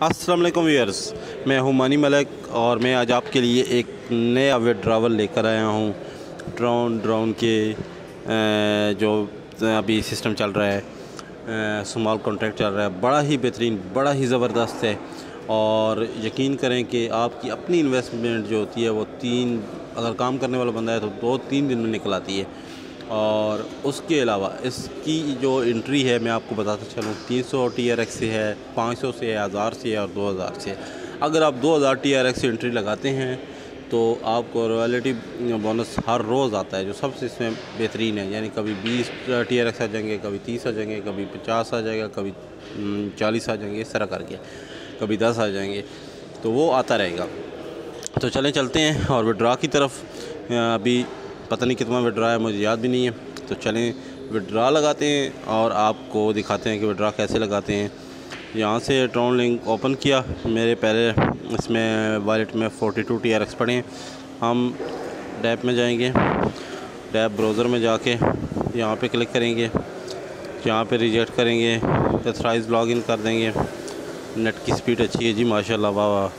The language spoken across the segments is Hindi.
अस्सलाम वालेकुम व्यूअर्स, मैं हूं मानी मलिक और मैं आज आपके लिए एक नया विड्रावल लेकर आया हूं। ड्रोन के जो अभी सिस्टम चल रहा है, स्मॉल कॉन्ट्रैक्ट चल रहा है, बड़ा ही बेहतरीन, बड़ा ही ज़बरदस्त है। और यकीन करें कि आपकी अपनी इन्वेस्टमेंट जो होती है वो अगर काम करने वाला बंदा है तो 2-3 दिन में निकल आती है। और उसके अलावा इसकी जो एंट्री है मैं आपको बताता चलूँ, 300 TRX से है, 500 से है, 1000 से है और 2000 से है। अगर आप 2000 TRX से एंट्री लगाते हैं तो आपको रॉयल्टी बोनस हर रोज़ आता है, जो सबसे इसमें बेहतरीन है। यानी कभी 20 TRX आ जाएंगे, कभी 30 आ जाएंगे, कभी 50 आ जाएगा, कभी 40 आ जाएंगे, इस तरह करके कभी 10 आ जाएंगे, तो वो आता रहेगा। तो चलते हैं और विड्रा की तरफ। अभी पता नहीं कितना विड्रा है, मुझे याद भी नहीं है। तो चलें विड्रा लगाते हैं और आपको दिखाते हैं कि विड्रा कैसे लगाते हैं। यहाँ से ट्रॉन लिंक ओपन किया, मेरे पहले इसमें वॉलेट में 42 TRX पड़े हैं। हम डैप में जाएंगे, डैप ब्राउज़र में जाके यहाँ पे क्लिक करेंगे, यहाँ पे रिजेक्ट करेंगे, ऑथराइज लॉगिन कर देंगे। नेट की स्पीड अच्छी है जी, माशाल्लाह, वाह वाह।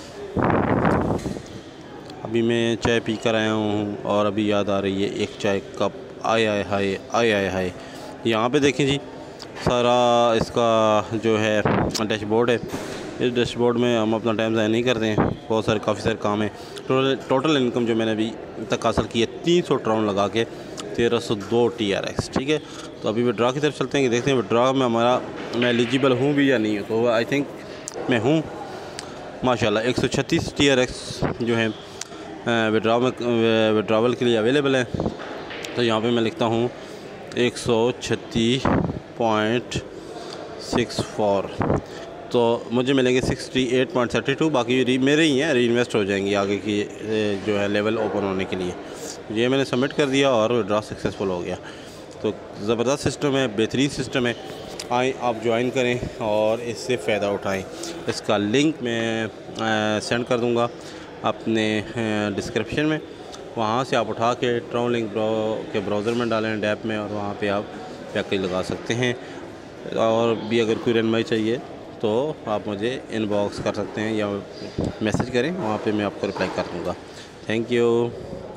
अभी मैं चाय पी कर आया हूँ और अभी याद आ रही है एक चाय कप। आए आए हाय, आए आए हाय। यहाँ पे देखें जी, सारा इसका जो है डैशबोर्ड है। इस डैशबोर्ड में हम अपना टाइम ज़ाया नहीं करते हैं, बहुत सारे काफ़ी सारे काम है। टोटल इनकम जो मैंने अभी तक हासिल की है 300 ट्राउन लगा के 1302 TRX, ठीक है। तो अभी विड्रा की तरफ चलते हैं कि देखते हैं विड्रा में मैं एलिजिबल हूँ भी या नहीं हूँ। तो आई थिंक मैं हूँ, माशाल्लाह। 136 TRX जो है विड्रावल के लिए अवेलेबल है। तो यहाँ पे मैं लिखता हूँ 136.64, तो मुझे मिलेंगे 68.32। बाकी मेरे ही हैं, री इन्वेस्ट हो जाएंगी आगे की जो है लेवल ओपन होने के लिए। ये मैंने सबमिट कर दिया और विड्रा सक्सेसफुल हो गया। तो ज़बरदस्त सिस्टम है, बेहतरीन सिस्टम है। आए आप ज्वाइन करें और इससे फ़ायदा उठाएं। इसका लिंक मैं सेंड कर दूंगा अपने डिस्क्रिप्शन में, वहाँ से आप उठा के ट्रॉन लिंक के ब्राउज़र में डालें, डैप में, और वहाँ पे आप पैकेज लगा सकते हैं। और भी अगर कोई रहनुमाई चाहिए तो आप मुझे इनबॉक्स कर सकते हैं या मैसेज करें, वहाँ पे मैं आपको रिप्लाई कर दूँगा। Thank you.